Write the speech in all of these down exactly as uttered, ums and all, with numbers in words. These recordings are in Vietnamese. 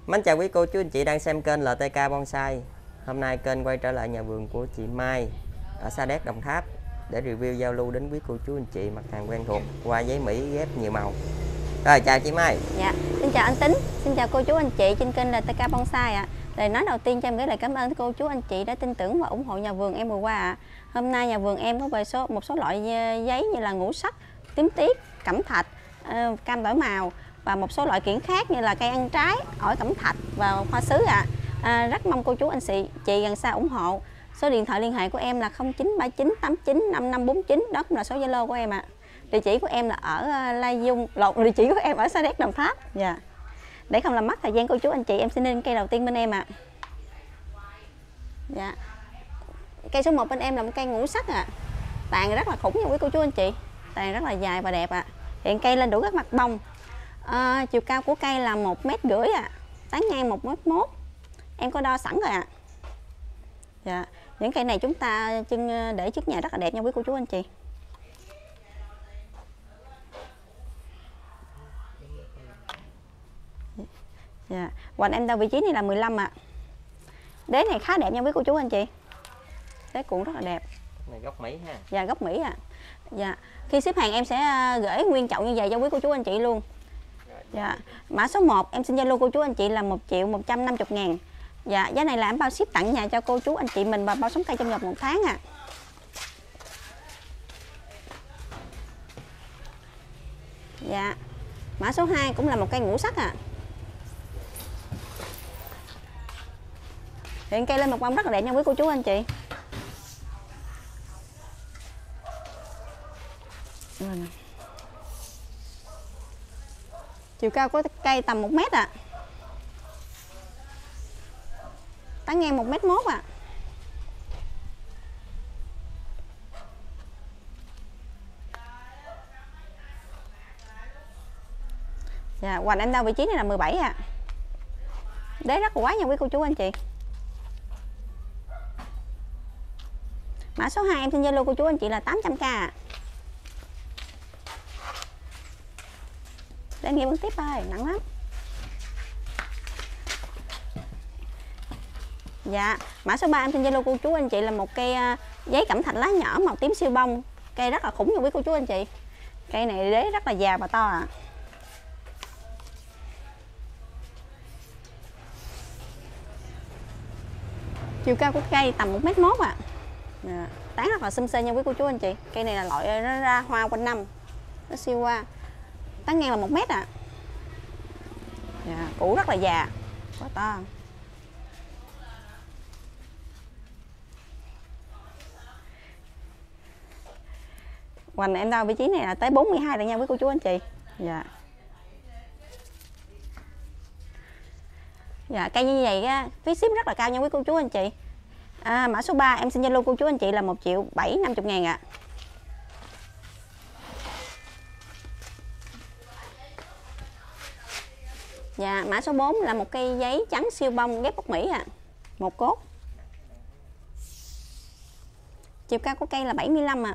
Mến chào quý cô chú anh chị đang xem kênh lờ tê ca Bonsai. Hôm nay kênh quay trở lại nhà vườn của chị Mai ở Sa Đéc, Đồng Tháp để review giao lưu đến quý cô chú anh chị mặt hàng quen thuộc qua giấy Mỹ ghép nhiều màu. Rồi, chào chị Mai. Dạ, xin chào anh Tính, xin chào cô chú anh chị trên kênh lờ tê ca Bonsai ạ. À. Lời nói đầu tiên cho em gửi lời cảm ơn cô chú anh chị đã tin tưởng và ủng hộ nhà vườn em vừa qua ạ. À. Hôm nay nhà vườn em có về số một số loại giấy như là ngũ sắc, tím tiết, cẩm thạch, cam đổi màu và một số loại kiểng khác như là cây ăn trái, ổi cẩm thạch và hoa sứ ạ. À. À, rất mong cô chú anh chị chị gần xa ủng hộ. Số điện thoại liên hệ của em là không chín ba chín tám chín năm năm bốn chín, đó cũng là số Zalo của em ạ. À. Địa chỉ của em là ở Lai Dung, lộn, địa chỉ của em ở Sa Đéc, Đồng Tháp. Dạ. Để không làm mất thời gian cô chú anh chị, em xin lên cây đầu tiên bên em ạ. À. Dạ. Cây số một bên em là một cây ngũ sắc ạ. À. Tàn rất là khủng nha quý cô chú anh chị. Tàn rất là dài và đẹp ạ. À. Hiện cây lên đủ các mặt bông. À, chiều cao của cây là một mét rưỡi ạ. À. Tán ngang một mét mốt. Em có đo sẵn rồi ạ. À. Dạ. Những cây này chúng ta chân để trước nhà rất là đẹp nha quý cô chú anh chị. Dạ. Hoành em đo vị trí này là mười lăm ạ. À. Đế này khá đẹp nha quý cô chú anh chị. Đế cuộn rất là đẹp. Này gốc Mỹ ha. Dạ, gốc Mỹ ạ. À. Dạ. Khi xếp hàng em sẽ gửi nguyên chậu như vậy cho quý cô chú anh chị luôn. Dạ. Mã số một em xin Zalo cô chú anh chị là một triệu một trăm năm mươi ngàn. Dạ, giá này là em bao ship tặng nhà cho cô chú anh chị mình và bao sống cây trong vòng một tháng ạ. À. Dạ. Mã số hai cũng là một cây ngũ sắc ạ. À. Hiện cây lên một bông rất là đẹp nha quý cô chú anh chị. Chiều cao của cây tầm một mét ạ. À. Tán ngang một mét mốt ạ. À. Dạ, hoành em đo vị trí này là mười bảy ạ. À. Đế rất là quá nha quý cô chú anh chị. Mã số hai em xin Zalo cô chú anh chị là tám trăm k ạ. À. Để nghe bước tiếp ơi, nặng lắm. Dạ, mã số ba em xin Zalo cô chú anh chị là một cây giấy cẩm thạch lá nhỏ màu tím siêu bông. Cây rất là khủng nha quý cô chú anh chị. Cây này đế rất là già và to ạ. À. Chiều cao của cây tầm một mét mốt ạ. À. Tán rất là xum xê nha quý cô chú anh chị. Cây này là loại nó ra hoa quanh năm. Nó siêu hoa. Tán ngang là một mét ạ. À. Củ rất là già, quá to. Hoành em đo vị trí này là tới bốn mươi hai rồi nha quý cô chú anh chị. Dạ. Dạ, cây như vậy á, phí ship rất là cao nha quý cô chú anh chị. À, mã số ba em xin Zalo cô chú anh chị là một triệu bảy trăm năm mươi ngàn ạ. Dạ, mã số bốn là một cây giấy trắng siêu bông ghép gốc Mỹ ạ. À. Một cốt. Chiều cao của cây là bảy mươi lăm ạ. À.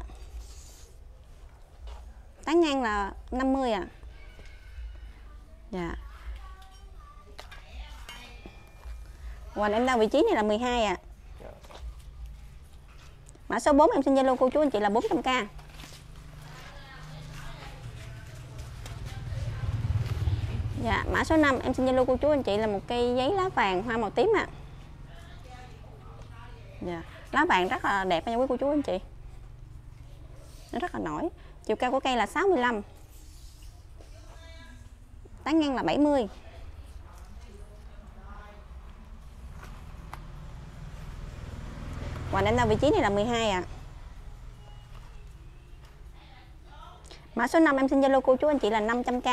Tán ngang là năm mươi ạ. À. Dạ. Hoành em đo vị trí này là mười hai ạ. À. Mã số bốn em xin Zalo cô chú anh chị là bốn trăm k. Dạ, mã số năm em xin Zalo cô chú anh chị là một cây giấy lá vàng hoa màu tím ạ. À. Dạ, lá vàng rất là đẹp nha quý cô chú anh chị. Nó rất là nổi. Chiều cao của cây là sáu mươi lăm. Tán ngang là bảy mươi. Hoành em đo vị trí này là mười hai ạ. À. Mã số năm em xin Zalo cô chú anh chị là năm trăm k.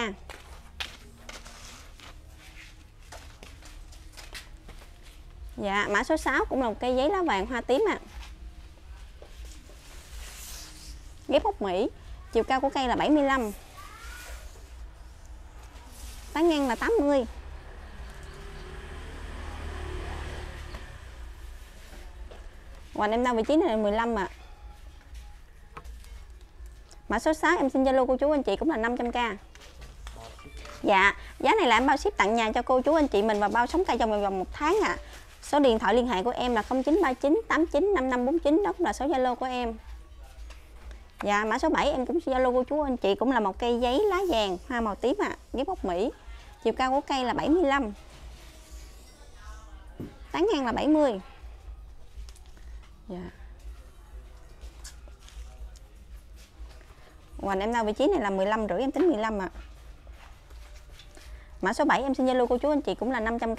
Dạ, mã số sáu cũng là một cây giấy lá vàng hoa tím ạ. À. Ghép gốc Mỹ. Chiều cao của cây là bảy mươi lăm. Tán ngang là tám mươi. Hoành em đo vị trí này là mười lăm ạ. À. Mã số sáu em xin Zalo cô chú anh chị cũng là năm trăm k. Dạ, giá này là em bao ship tặng nhà cho cô chú anh chị mình và bao sống cây trong vòng một tháng ạ. À. Số điện thoại liên hệ của em là không chín ba chín tám chín năm năm bốn chín, đó cũng là số Zalo của em. Dạ, mã số bảy em cũng Zalo cô chú anh chị, cũng là một cây giấy lá vàng, hoa màu tím ạ, à, ghép gốc Mỹ. Chiều cao của cây là bảy mươi lăm. Tán ngang là bảy mươi. Dạ. Hoành em nào vị trí này là mười lăm rưỡi, em tính mười lăm ạ. À. Mã số bảy em xin Zalo cô chú anh chị cũng là năm trăm k.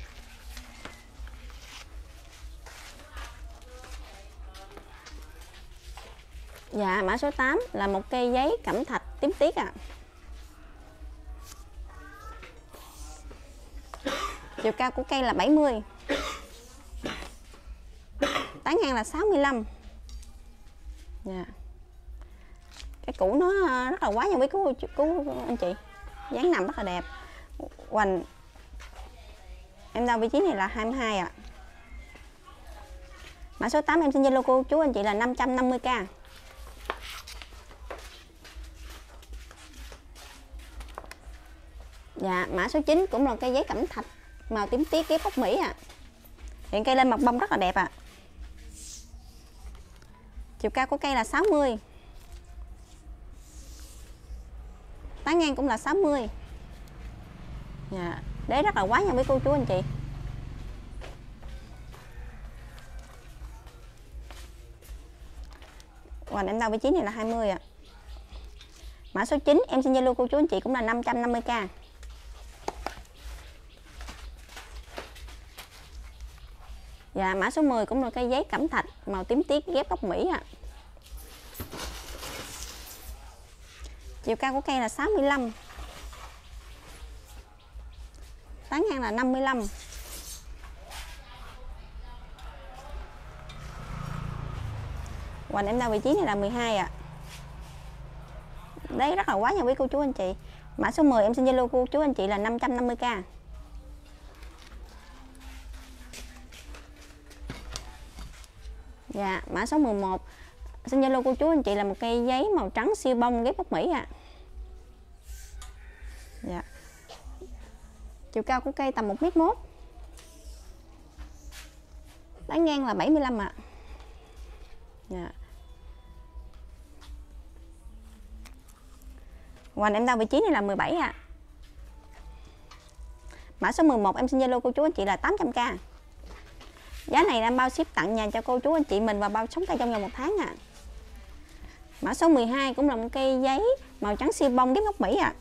Dạ, mã số tám là một cây giấy cẩm thạch tím tiết ạ. À. Chiều cao của cây là bảy mươi. Tán ngang là sáu mươi lăm. Dạ. Cái củ nó rất là quá nha quý cô chú anh chị. Dáng nằm rất là đẹp. Hoành em đo vị trí này là hai mươi hai ạ. À. Mã số tám em xin Zalo cô chú anh chị là năm trăm năm mươi k. Dạ, mã số chín cũng là cây giấy cẩm thạch màu tím tiết ghép gốc Mỹ ạ. À. Hiện cây lên mặt bông rất là đẹp ạ. À. Chiều cao của cây là sáu mươi. Tán ngang cũng là sáu mươi. Dạ, đế rất là quá nha với cô chú anh chị. Hoành em đo vị trí này là hai mươi ạ. À. Mã số chín em xin Zalo cô chú anh chị cũng là năm trăm năm mươi k. Dạ, mã số mười cũng là cây giấy cẩm thạch màu tím tiết ghép gốc Mỹ ạ. À. Chiều cao của cây là sáu mươi lăm. Tán ngang là năm mươi lăm. Hoành em đo vị trí này là mười hai ạ. À. Đấy rất là quá nha quý cô chú anh chị. Mã số mười em xin Zalo cô chú anh chị là năm trăm năm mươi k. Dạ, mã số mười một xin Zalo cô chú anh chị là một cây giấy màu trắng siêu bông ghép gốc Mỹ ạ. À. Dạ. Chiều cao của cây tầm một mét một. Tán ngang là bảy mươi lăm ạ. À. Dạ. Hoành em đo vị trí này là mười bảy ạ. À. Mã số mười một em xin Zalo cô chú anh chị là tám trăm k. Giá này em bao ship tặng nhà cho cô chú anh chị mình và bao sống cây trong vòng một tháng ạ. À. Mã số mười hai cũng là một cây giấy màu trắng siêu bông ghép gốc Mỹ ạ. À.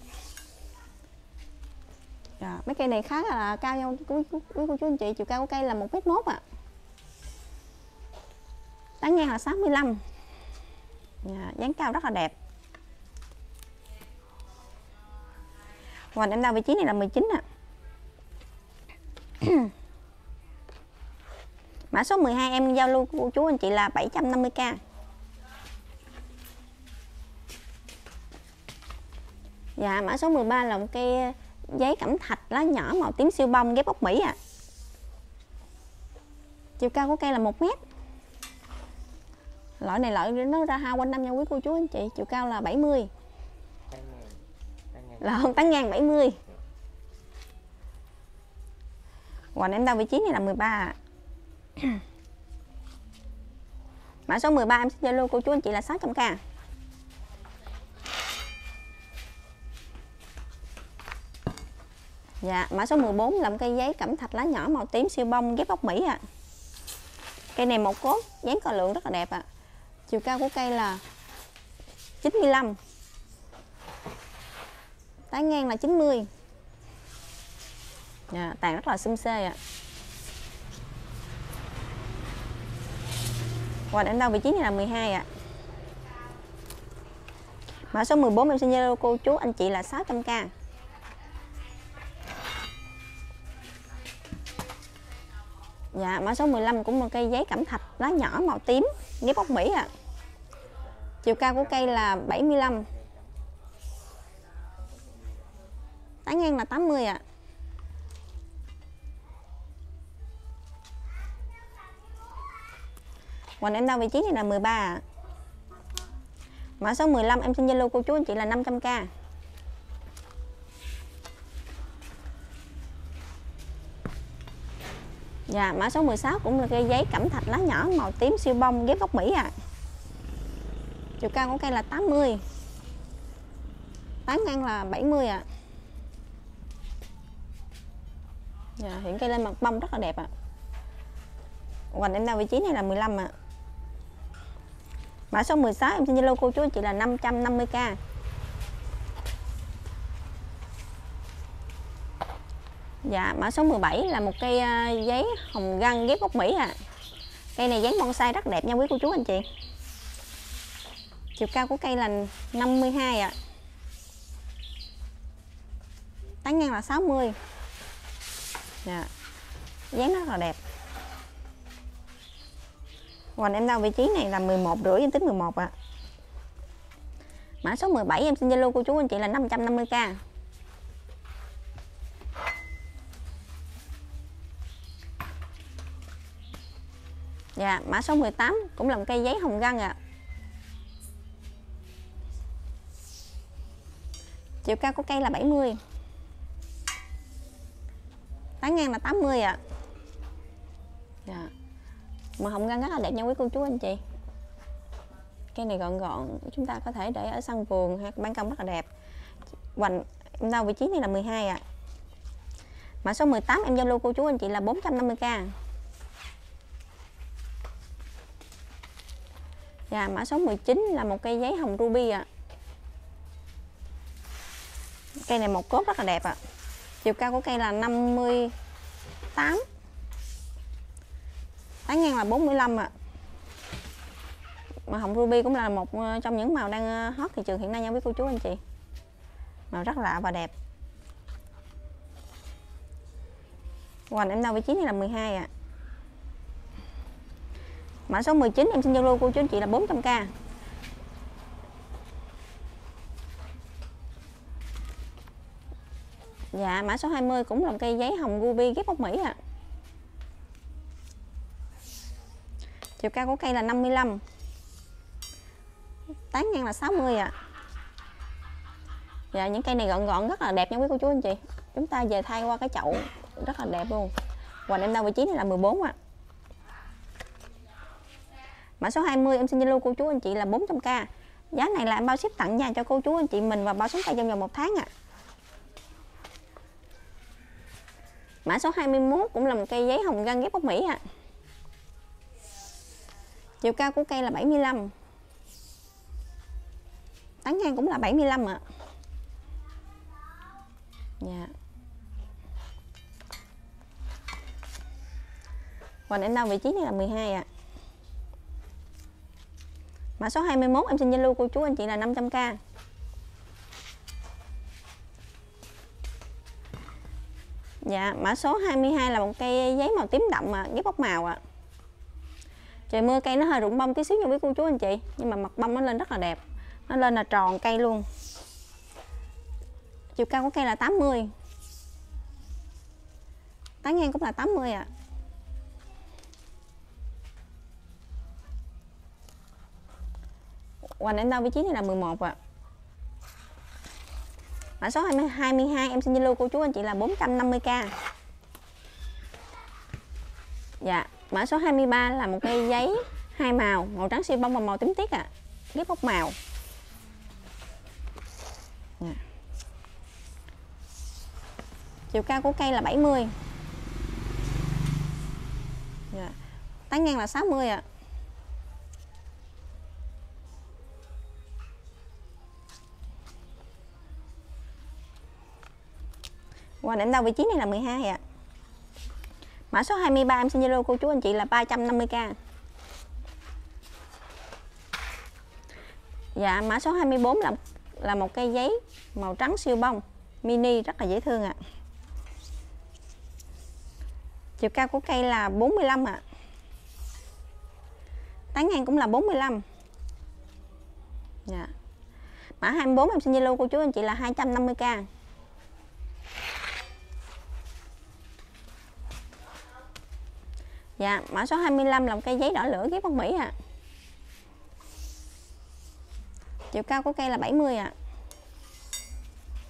Dạ, mấy cây này khá là cao nhau quý cô chú anh chị, chiều cao của cây là một mét một ạ. À. Tán ngang là sáu mươi lăm. Dạ, dáng cao rất là đẹp. Hoành em đo vị trí này là mười chín ạ. À. Mã số mười hai em giao lưu của chú anh chị là bảy trăm năm mươi k. Dạ, mã số mười ba là một cây giấy cẩm thạch lá nhỏ màu tím siêu bông ghép gốc Mỹ ạ. À. Chiều cao của cây là một mét. Loại này loại nó ra hoa quanh năm nha quý cô chú anh chị, chiều cao là bảy mươi. Là không, tán ngang bảy mươi. Hoành em đo vị trí này là mười ba ạ. À. Mã số mười ba em xin Zalo cô chú anh chị là sáu trăm k. Dạ, mã số mười bốn là một cây giấy cẩm thạch lá nhỏ màu tím siêu bông ghép gốc Mỹ ạ. À. Cây này một cốt, dáng cờ lượng rất là đẹp ạ. À. Chiều cao của cây là chín mươi lăm. Tán ngang là chín mươi. Dạ, tàn rất là xum xê ạ. À. Hoành em đo vị trí này là mười hai ạ. À. Mã số mười bốn em xin Zalo cô chú anh chị là sáu trăm k. Dạ, mã số mười lăm cũng một cây giấy cẩm thạch lá nhỏ màu tím ghép gốc Mỹ ạ. À. Chiều cao của cây là bảy mươi lăm. Tán ngang là tám mươi ạ. À. Hoành em đo vị trí này là mười ba ạ. À. Mã số mười lăm em xin Zalo cô chú anh chị là năm trăm k. Dạ, mã số mười sáu cũng là cây giấy cẩm thạch lá nhỏ màu tím siêu bông ghép gốc Mỹ ạ. À. Chiều cao của cây là tám mươi. Tán ngang là bảy mươi ạ. À. Dạ, hiện cây lên mặt bông rất là đẹp ạ. À. Hoành em đang vị trí này là mười lăm ạ. À. Mã số mười sáu em xin Zalo cô chú anh chị là năm trăm năm mươi k. Dạ, mã số mười bảy là một cây uh, giấy hồng găng ghép gốc Mỹ ạ. À. Cây này dáng bonsai rất đẹp nha quý cô chú anh chị. Chiều cao của cây là năm mươi hai ạ. À. Tán ngang là sáu mươi. Dạ. Dáng rất là đẹp. Hoành em đang vị trí này là mười một rưỡi em tính mười một ạ. À. Mã số mười bảy em xin Zalo cô chú anh chị là năm trăm năm mươi k. Dạ, mã số mười tám cũng là một cây giấy hồng găng ạ. À. Chiều cao của cây là bảy mươi. Tán ngang là tám mươi ạ. À. Dạ. Màu hồng găng rất là đẹp nha quý cô chú anh chị. Cây này gọn gọn, chúng ta có thể để ở sân vườn hay ban công rất là đẹp. Hoành em đâu vị trí này là mười hai ạ. À. Mã số mười tám em Zalo cô chú anh chị là bốn trăm năm mươi k. Dạ, mã số mười chín là một cây giấy hồng ruby ạ. À. Cây này một cốt rất là đẹp ạ. À. Chiều cao của cây là năm mươi tám. Tán ngang là bốn mươi lăm ạ. À. Màu hồng ruby cũng là một trong những màu đang hot thị trường hiện nay nha quý cô chú anh chị. Màu rất lạ và đẹp. Hoành em đâu vị trí này là mười hai ạ. À. Mã số mười chín em xin Zalo cô chú anh chị là bốn trăm k. Dạ, mã số hai mươi cũng là một cây giấy hồng ruby ghép gốc Mỹ ạ. À. Chiều cao của cây là năm mươi lăm. Tán ngang là sáu mươi ạ. À. Dạ, những cây này gọn gọn rất là đẹp nha quý cô chú anh chị. Chúng ta về thay qua cái chậu rất là đẹp luôn. Hoành em đâu vị trí này là mười bốn ạ. À. Mã số hai mươi em xin Zalo cô chú anh chị là bốn trăm k. Giá này là em bao ship tặng nhà cho cô chú anh chị mình và bao xuống tay trong vòng một tháng ạ. À. Mã số hai mươi mốt cũng là một cây giấy hồng găng ghép gốc Mỹ ạ. À. Chiều cao của cây là bảy mươi lăm. Tán ngang cũng là bảy mươi lăm ạ. À. Dạ. Hoành em đâu vị trí này là mười hai ạ. À. Mã số hai mươi mốt em xin Zalo cô chú anh chị là năm trăm k. Dạ, mã số hai mươi hai là một cây giấy màu tím đậm mà ghép gốc màu ạ. À. Trời mưa cây nó hơi rụng bông tí xíu nha quý cô chú anh chị, nhưng mà mặt bông nó lên rất là đẹp. Nó lên là tròn cây luôn. Chiều cao của cây là tám mươi. Tán ngang cũng là tám mươi ạ. À. Hoành em đâu vị trí này là mười một ạ. À. Mã số hai mươi hai em xin Zalo cô chú anh chị là bốn trăm năm mươi k. Dạ, mã số hai mươi ba là một cây giấy hai màu, màu trắng siêu bông và màu tím tiết ạ. À. Ghép gốc màu. Dạ. Chiều cao của cây là bảy mươi. Dạ. Tán ngang là sáu mươi ạ. À. Hoành em đâu vị trí này là mười hai ạ. À. Mã số hai mươi ba em xin Zalo cô chú anh chị là ba trăm năm mươi k. Dạ, mã số hai mươi bốn là là một cây giấy màu trắng siêu bông mini rất là dễ thương ạ. À. Chiều cao của cây là bốn mươi lăm ạ. À. Tán ngang cũng là bốn mươi lăm. Dạ. Mã hai mươi bốn em xin Zalo cô chú anh chị là hai trăm năm mươi k. Dạ, mã số hai mươi lăm là một cây giấy đỏ lửa ghép gốc Mỹ ạ. À. Chiều cao của cây là bảy mươi ạ. À.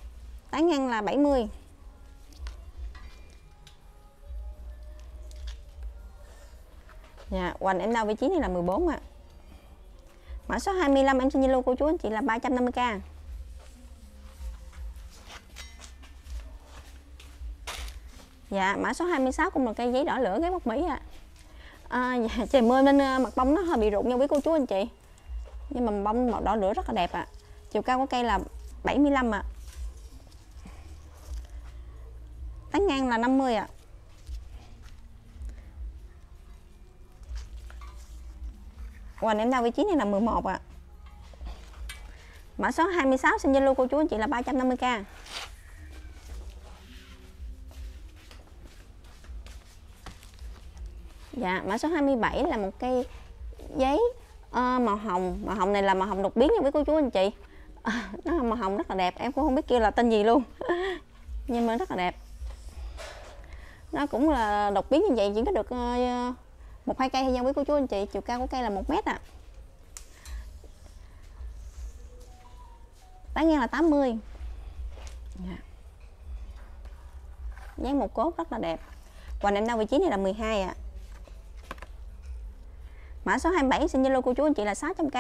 Tán ngang là bảy mươi. Dạ, hoành em đo vị trí này là mười bốn ạ. Mã số hai mươi lăm em xin Zalo cô chú anh chị là ba trăm năm mươi k. Dạ, mã số hai mươi sáu cũng là cây giấy đỏ lửa ghép gốc Mỹ ạ. À, dạ, trời mưa nên mặt bông nó hơi bị rụng nha quý cô chú anh chị. Nhưng mà bông màu đỏ lửa rất là đẹp ạ. Chiều cao của cây là bảy mươi lăm ạ. Tán ngang là năm mươi ạ. Hoành em đo vị trí này là mười một ạ. Mã số hai mươi sáu xin Zalo cô chú anh chị là ba trăm năm mươi k. Dạ, mã số hai mươi bảy là một cây giấy uh, màu hồng. Màu hồng này là màu hồng đột biến nha quý cô chú anh chị. uh, Nó là màu hồng rất là đẹp. Em cũng không biết kêu là tên gì luôn. Nhưng mà rất là đẹp. Nó cũng là đột biến như vậy, chỉ có được uh, một hai cây thôi nha quý cô chú anh chị. Chiều cao của cây là một mét ạ. À. Tán ngang là tám mươi. Dạ. Dán một cốt rất là đẹp. Hoành em đo vị trí này là mười hai ạ. À. Mã số hai mươi bảy xin Zalo cô chú anh chị là sáu trăm k.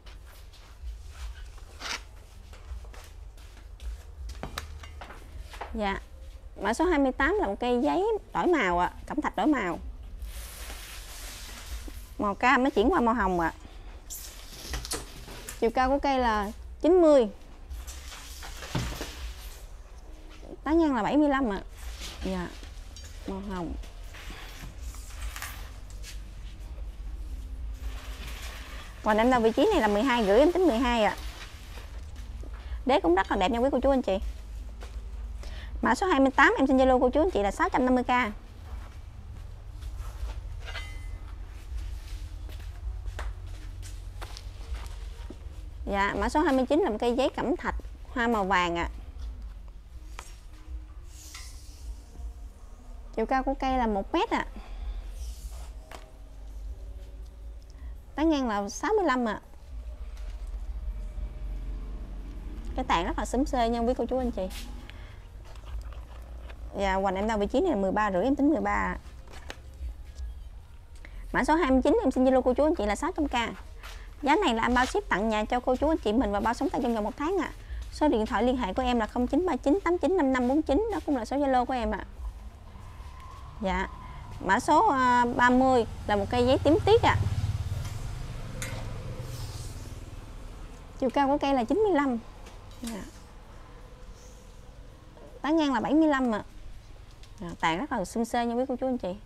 Dạ. Mã số hai mươi tám là một cây giấy đổi màu ạ, à, cẩm thạch đổi màu. Màu cam nó chuyển qua màu hồng ạ. À. Chiều cao của cây là chín mươi. Tán ngang là bảy mươi lăm ạ. À. Dạ. Màu hồng. Còn em đo vị trí này là mười hai rưỡi, em tính mười hai ạ. À. Đế cũng rất là đẹp nha quý cô chú anh chị. Mã số hai mươi tám em xin Zalo cô chú anh chị là sáu trăm năm mươi k. Dạ, mã số hai mươi chín là một cây giấy cẩm thạch hoa màu vàng ạ. À. Chiều cao của cây là một mét ạ. À. Tán ngang là sáu mươi lăm ạ. À. Cái tàn rất là xúm xê nha quý cô chú anh chị. Dạ, hoành em đo vị trí này là mười ba rưỡi, em tính mười ba ạ. Mã số hai mươi chín em xin Zalo cô chú anh chị là sáu trăm k. Giá này là em bao ship tặng nhà cho cô chú anh chị mình và bao sống tay trong vòng một tháng ạ. À. Số điện thoại liên hệ của em là không chín ba chín tám chín năm năm bốn chín, đó cũng là số Zalo của em ạ. À. Dạ. Mã số uh, ba mươi là một cây giấy tím tiết ạ. À. Chiều cao của cây là chín mươi lăm. Dạ. Tán ngang là bảy mươi lăm ạ. À. Dạ, tàn rất là xinh xê nha quý cô chú anh chị.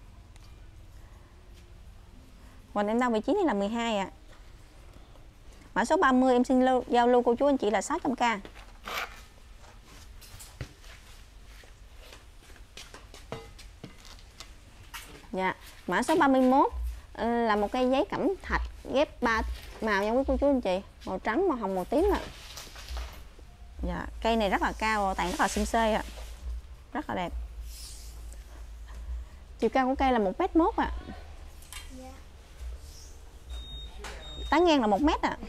Hoành em đo vị trí này là mười hai ạ. À. Mã số ba mươi em xin lưu, giao lưu cô chú anh chị là sáu trăm k. Dạ, mã số ba mươi mốt là một cây giấy cẩm thạch ghép ba màu nha quý cô chú anh chị, màu trắng, màu hồng, màu tím ạ. Dạ, cây này rất là cao, tàn rất là xinh xê ạ. Rất là đẹp. Chiều cao của cây là một mét mốt ạ. Tán ngang là một mét ạ.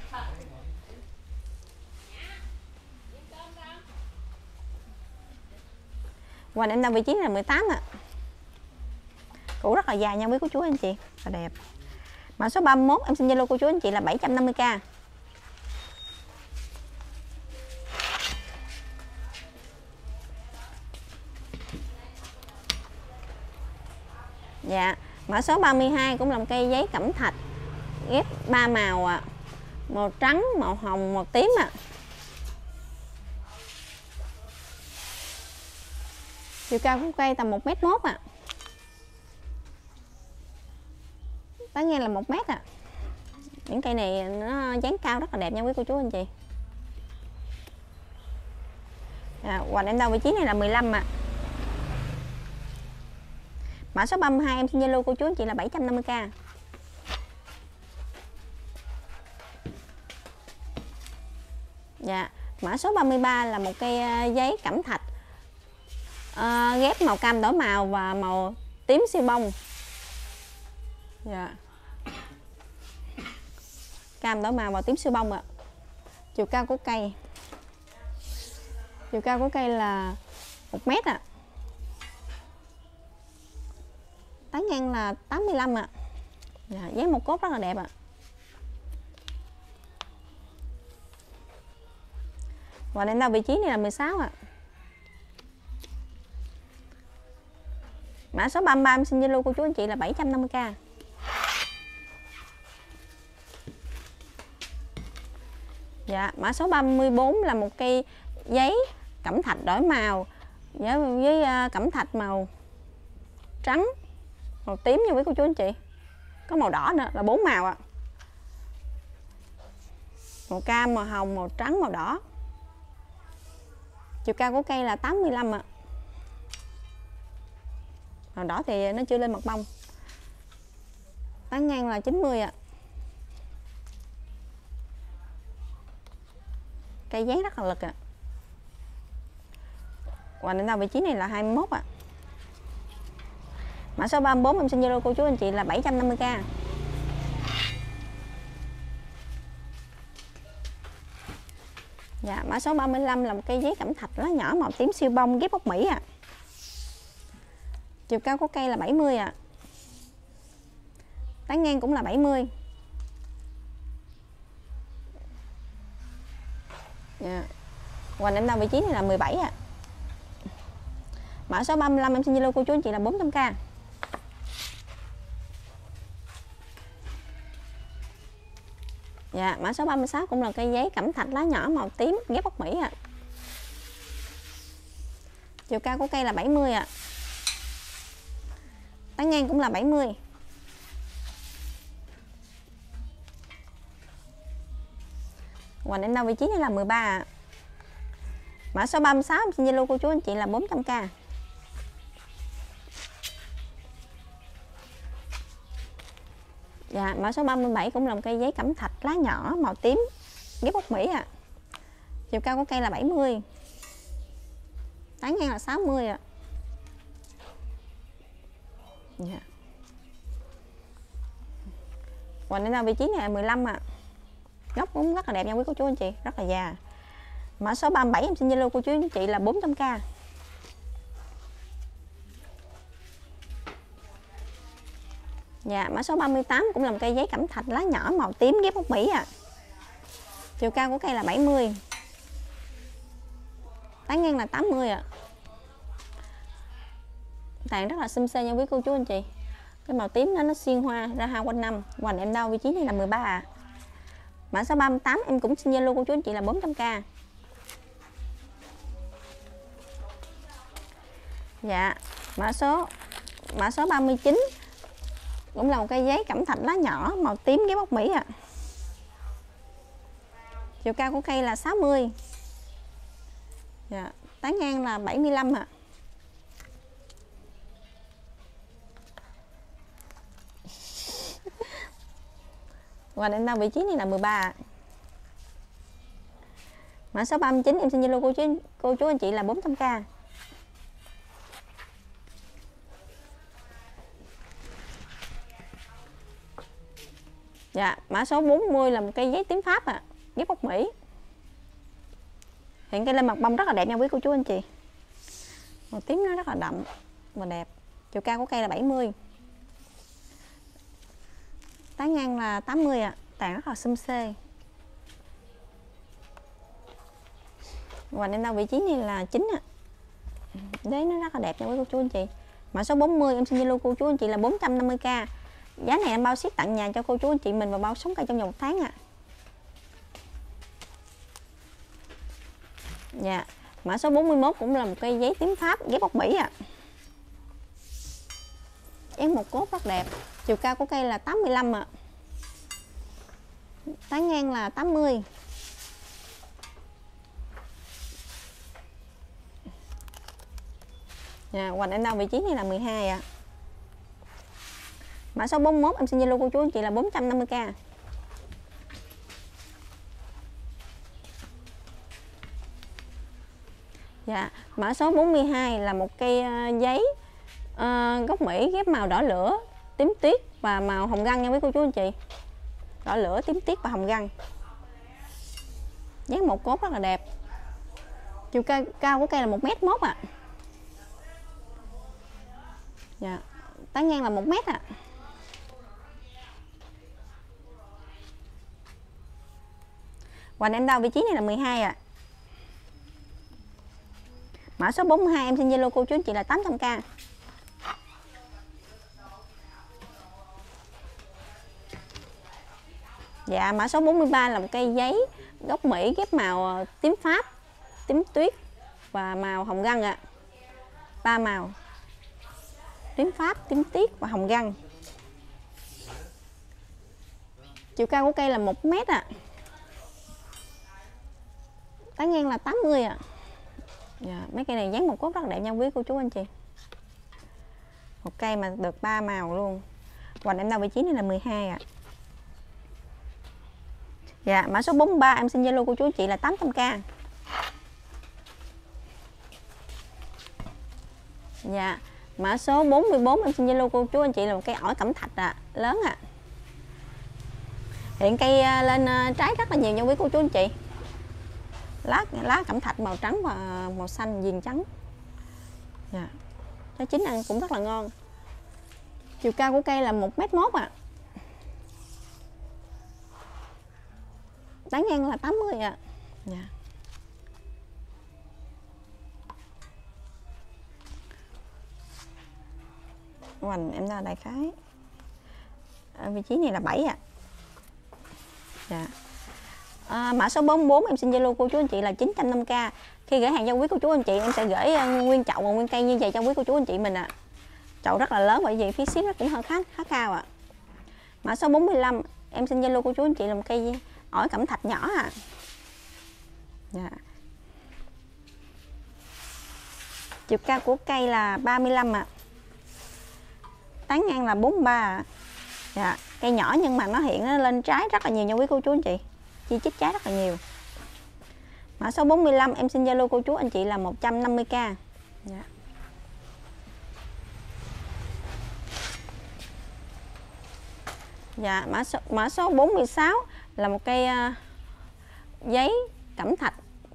Hoành em đo vị trí là mười tám ạ. Củ rất là dài nha quý cô chú anh chị, rất là đẹp. Mã số ba mươi mốt em xin Zalo cô chú anh chị là bảy trăm năm mươi k. Dạ, mã số ba mươi hai cũng là một cây giấy cẩm thạch ghép ba màu ạ. À. Màu trắng, màu hồng, màu tím ạ. À. Chiều cao của cây tầm một mét mốt ạ. À. Tán ngang là một mét ạ. À. Những cây này nó dáng cao rất là đẹp nha quý cô chú anh chị. À, hoành em đo vị trí này là mười lăm ạ. À. Mã số ba mươi hai em xin Zalo cô chú anh chị là bảy trăm năm mươi k. Dạ, mã số ba mươi ba là một cây giấy cẩm thạch à, ghép màu cam đỏ màu và màu tím siêu bông. Dạ. Cam đỏ màu và tím siêu bông ạ. Chiều cao của cây Chiều cao của cây là một mét ạ. Tán ngang là tám mươi lăm ạ. Dạ, dán một cốt rất là đẹp ạ. Và lên đâu vị trí này là mười sáu ạ. Mã số ba mươi ba em xin Zalo cô chú anh chị là bảy trăm năm mươi k. Dạ, mã số ba mươi bốn là một cây giấy cẩm thạch đổi màu với, với cẩm thạch màu trắng, màu tím nha quý cô chú anh chị. Có màu đỏ nữa, là bốn màu ạ. Màu cam, màu hồng, màu trắng, màu đỏ. Chiều cao của cây là tám mươi lăm ạ. Màu đỏ thì nó chưa lên mặt bông. Tán ngang là chín mươi ạ. Cây dán rất là lực ạ. Và đến đâu vị trí này là hai mươi mốt ạ. Mã số ba mươi bốn em xin Zalo cô chú anh chị là bảy trăm năm mươi k. Dạ, mã số ba mươi lăm là một cây giấy cẩm thạch lá nhỏ màu tím siêu bông ghép gốc Mỹ ạ. Chiều cao của cây là bảy mươi ạ. Tán ngang cũng là bảy mươi. Dạ. Hoành em đâu vị trí này là mười bảy ạ. Mã số ba mươi lăm em xin Zalo cô chú anh chị là bốn trăm k. Dạ, mã số ba mươi sáu cũng là cây giấy cẩm thạch lá nhỏ màu tím ghép gốc Mỹ ạ. Chiều cao của cây là bảy mươi ạ. Tán ngang cũng là bảy mươi. Hoành em đâu vị trí này là mười ba ạ. Mã số ba mươi sáu em xin Zalo cô chú anh chị là bốn trăm k. Dạ, mã số ba mươi bảy cũng là một cây giấy cẩm thạch lá nhỏ màu tím ghép gốc Mỹ ạ. Chiều cao của cây là bảy mươi. Tán ngang là sáu mươi ạ. Dạ. Hoành đến đâu vị trí này là mười lăm ạ. Gốc cũng rất là đẹp nha quý cô chú anh chị, rất là già. Mã số ba mươi bảy em xin Zalo cô chú anh chị là bốn trăm k. Dạ, mã số ba mươi tám cũng là một cây giấy cẩm thạch lá nhỏ màu tím ghép gốc Mỹ ạ. Chiều cao của cây là bảy mươi. Tán ngang là tám mươi ạ. Tàn rất là xum xê nha quý cô chú anh chị. Cái màu tím đó nó xuyên hoa ra hoa quanh năm. Hoành em đâu vị trí này là mười ba ạ. Mã số ba mươi tám em cũng xin Zalo cô chú anh chị là bốn trăm k. Dạ, mã số mã số ba mươi chín cũng là một cây giấy cẩm thạch lá nhỏ màu tím ghép gốc Mỹ ạ. Chiều cao của cây là sáu mươi. Dạ, tán ngang là bảy mươi lăm ạ. Và đến đâu vị trí này là mười ba ạ. Mã số ba mươi chín em xin Zalo cô chú cô chú anh chị là bốn trăm k. Dạ, mã số bốn mươi là một cây giấy tím Pháp ạ, à, ghép gốc Mỹ. Hiện cây lên mặt bông rất là đẹp nha quý cô chú anh chị. Màu tím nó rất là đậm và đẹp. Chiều cao của cây là bảy mươi. Tán ngang là tám mươi ạ, à. Tàn rất là xum xê. Và nên đâu vị trí này là chín ạ. À. Đế nó rất là đẹp nha quý cô chú anh chị. Mã số bốn mươi em xin Zalo cô chú anh chị là bốn trăm năm mươi k. Giá này em bao ship tặng nhà cho cô chú anh chị mình và bao sống cây trong vòng một tháng ạ. À. Dạ. Mã số bốn mươi mốt cũng là một cây giấy tím Pháp ghép gốc Mỹ ạ. À. Dán một cốt rất đẹp. Chiều cao của cây là tám mươi lăm ạ. À. Tán ngang là tám mươi. Dạ, hoành em đâu vị trí này là mười hai ạ. À. Mã số bốn mươi mốt em xin Zalo cô chú anh chị là bốn trăm năm mươi k. Dạ, mã số bốn mươi hai là một cây uh, giấy uh, gốc Mỹ ghép màu đỏ lửa, tím tuyết và màu hồng găng nha quý cô chú anh chị. Đỏ lửa, tím tuyết và hồng găng. Dán một cốt rất là đẹp. Chiều cao, cao của cây là một mét mốt ạ. À. Dạ, tán ngang là một mét ạ. À. Hoành em đo vị trí này là mười hai ạ. À. Mã số bốn mươi hai em xin Zalo cô chú anh chị là tám trăm k. Dạ, mã số bốn mươi ba là một cây giấy gốc Mỹ ghép màu tím Pháp, tím tuyết và màu hồng găng ạ. À. Ba màu. Tím Pháp, tím tuyết và hồng găng. Chiều cao của cây là một mét ạ. À. Tán ngang là tám mươi ạ. À. Dạ, mấy cây này dán một cốt rất đẹp nha quý cô chú anh chị. Một cây mà được ba màu luôn. Hoành em đo vị trí này là mười hai ạ. À. Dạ, mã số bốn mươi ba em xin Zalo cô chú anh chị là tám trăm k. Dạ, mã số bốn mươi bốn em xin Zalo cô chú anh chị là một cây ổi cẩm thạch ạ, à, lớn ạ. À. Hiện cây lên trái rất là nhiều nha quý cô chú anh chị. Lá lá cẩm thạch màu trắng và màu xanh viền trắng. Dạ. Trái chín ăn cũng rất là ngon. Chiều cao của cây là một mét một ạ. À. Tán ngang là tám mươi ạ. À. Dạ. Hoành em ra đại khái. Ở vị trí này là bảy ạ. À. Dạ. À, mã số bốn mươi bốn em xin Zalo cô chú anh chị là chín trăm năm k. Khi gửi hàng cho quý cô chú anh chị em sẽ gửi nguyên chậu và nguyên cây như vậy cho quý cô chú anh chị mình ạ. À. Chậu rất là lớn bởi vì phí ship nó cũng hơi khá khá cao ạ. À. Mã số bốn mươi lăm em xin Zalo cô chú anh chị là một cây ổi cẩm thạch nhỏ à. Dạ. Chiều cao của cây là ba mươi lăm ạ. À. Tán ngang là bốn mươi ba ạ. À. Dạ. Cây nhỏ nhưng mà nó hiện nó lên trái rất là nhiều nha quý cô chú anh chị. Chi chít trái rất là nhiều. Mã số bốn mươi lăm em xin Zalo cô chú anh chị là một trăm năm mươi k. Dạ. Dạ, mã số mã số bốn mươi sáu là một cây uh, giấy cẩm thạch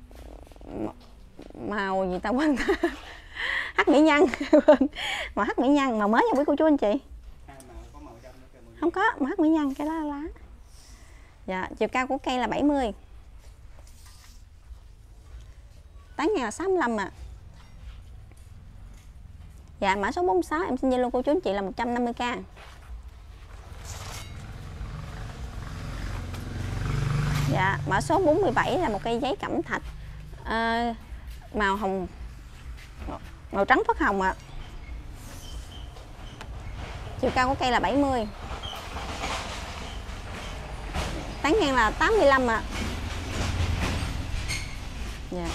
màu gì ta quên hắc mỹ nhân. Màu hắc mỹ nhân màu mới nha quý cô chú anh chị. Không có, màu hắc mỹ nhân cái lá lá. Dạ, chiều cao của cây là bảy mươi. Tán ngang là sáu mươi lăm ạ. À. Dạ, mã số bốn mươi sáu em xin Zalo cô chú anh chị là một trăm năm mươi k. Dạ, mã số bốn mươi bảy là một cây giấy cẩm thạch à, màu hồng màu trắng phất hồng ạ. À. Chiều cao của cây là bảy mươi. Tán ngang là tám mươi lăm ạ. À. Dạ.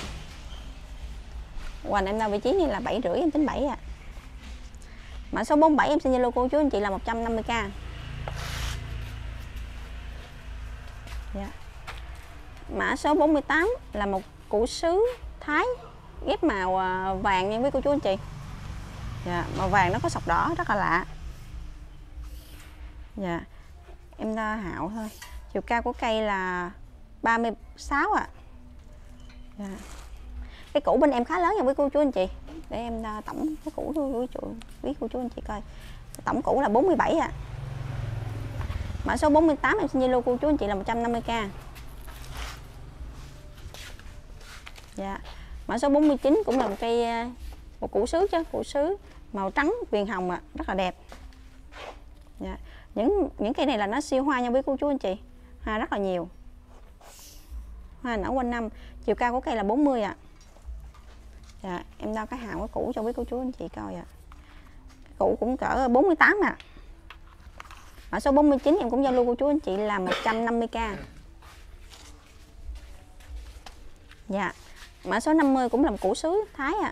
Hoành em đo vị trí này là bảy rưỡi em tính bảy ạ. À. Mã số bốn mươi bảy em xin Zalo cô chú anh chị là một trăm năm mươi k. Dạ. Mã số bốn mươi tám là một củ sứ Thái ghép màu vàng nha quý cô chú anh chị. Dạ, màu vàng nó có sọc đỏ rất là lạ. Dạ. Em đo hạo thôi. Chiều cao của cây là ba mươi sáu ạ. À. Dạ. Cái củ bên em khá lớn nha quý cô chú anh chị. Để em đo tổng cái củ quý chú, quý cô chú anh chị coi. Tổng củ là bốn mươi bảy ạ. À. Mã số bốn mươi tám em xin Zalo cô chú anh chị là một trăm năm mươi k. Dạ. Mã số bốn mươi chín cũng là một cây một củ sứ chứ, củ sứ màu trắng viền hồng ạ, à, rất là đẹp. Dạ. Những những cây này là nó siêu hoa nha quý cô chú anh chị. Hoa rất là nhiều. Hoa nở quanh năm. Chiều cao của cây là bốn mươi ạ. À. Dạ, em đo cái hào cái củ cho quý cô chú anh chị coi ạ. À. Cái củ cũng cỡ bốn mươi tám ạ. À. Mã số bốn mươi chín em cũng giao lưu cô chú anh chị là một trăm năm mươi k. Dạ. Mã số năm mươi cũng là một củ sứ Thái ạ. À.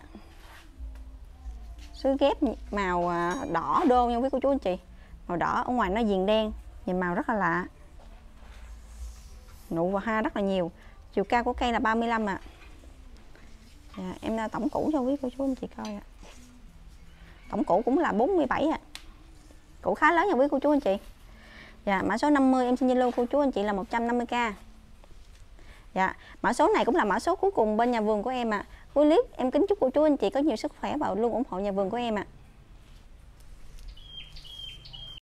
Sứ ghép màu đỏ đô nha quý cô chú anh chị. Màu đỏ ở ngoài nó viền đen, nhìn màu rất là lạ. Nụ và hoa rất là nhiều. Chiều cao của cây là ba mươi lăm ạ. À. Dạ, em đã tổng củ cho quý cô chú anh chị coi ạ. À. Tổng củ cũng là bốn mươi bảy ạ. À. Củ khá lớn nha quý cô chú anh chị. Dạ, mã số năm mươi em xin Zalo cô chú anh chị là một trăm năm mươi k. Dạ, mã số này cũng là mã số cuối cùng bên nhà vườn của em ạ. À. Cuối clip em kính chúc cô chú anh chị có nhiều sức khỏe và luôn ủng hộ nhà vườn của em ạ. À.